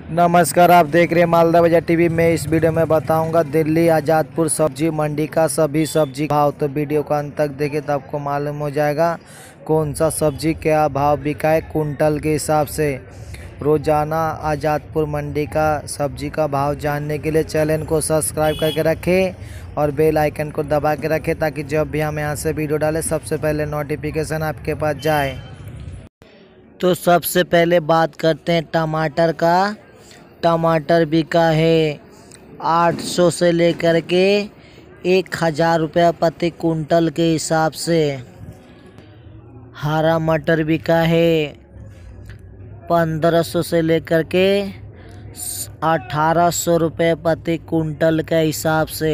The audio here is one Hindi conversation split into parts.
नमस्कार, आप देख रहे हैं मालदा बाजार टीवी में। इस वीडियो में बताऊंगा दिल्ली आज़ादपुर सब्जी मंडी का सभी सब्जी भाव। तो वीडियो को अंत तक देखें तो आपको मालूम हो जाएगा कौन सा सब्जी क्या भाव बिका है कुंटल के हिसाब से। रोज़ाना आज़ादपुर मंडी का सब्जी का भाव जानने के लिए चैनल को सब्सक्राइब करके रखें और बेल आइकन को दबा के रखें ताकि जब भी हम यहाँ से वीडियो डालें सबसे पहले नोटिफिकेशन आपके पास जाए। तो सबसे पहले बात करते हैं टमाटर का। टमाटर बिका है 800 से लेकर के 1000 रुपया प्रति कुंटल के हिसाब से। हरा मटर बिका है 1500 से लेकर के 1800 रुपये प्रति कुंटल के हिसाब से।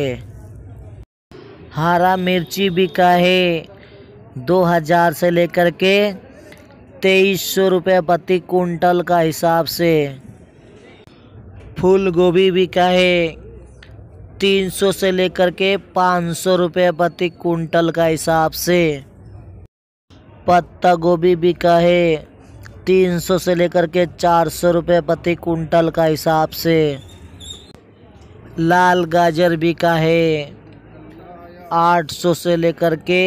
हरा मिर्ची बिका है 2000 से लेकर के 2300 रुपये प्रति कुंटल का हिसाब से। फूल गोभी बिका है 300 से लेकर के 500 रुपये प्रति कुंटल का हिसाब से। पत्ता गोभी बिका है 300 से लेकर के 400 रुपये प्रति कुंटल का हिसाब से। लाल गाजर बिका है 800 से लेकर के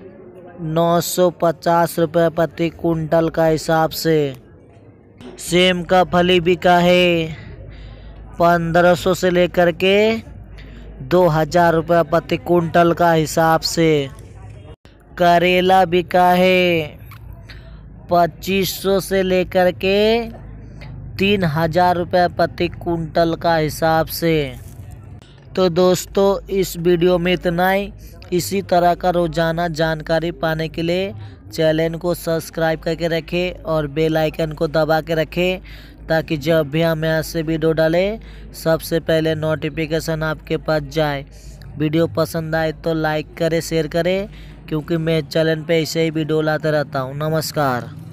950 रुपये प्रति कुंटल का हिसाब से। सेम का फली बिका है 1500 से लेकर के 2000 रुपये प्रति कुंटल का हिसाब से। करेला बिका है 2500 से लेकर के 3000 रुपये प्रति कुंटल का हिसाब से। तो दोस्तों इस वीडियो में इतना ही। इसी तरह का रोज़ाना जानकारी पाने के लिए चैनल को सब्सक्राइब करके रखें और बेल आइकन को दबा के रखें ताकि जब भी हम यहाँ से वीडियो डालें सबसे पहले नोटिफिकेशन आपके पास जाए। वीडियो पसंद आए तो लाइक करें, शेयर करें, क्योंकि मैं चैनल पे ऐसे ही वीडियो लाते रहता हूँ। नमस्कार।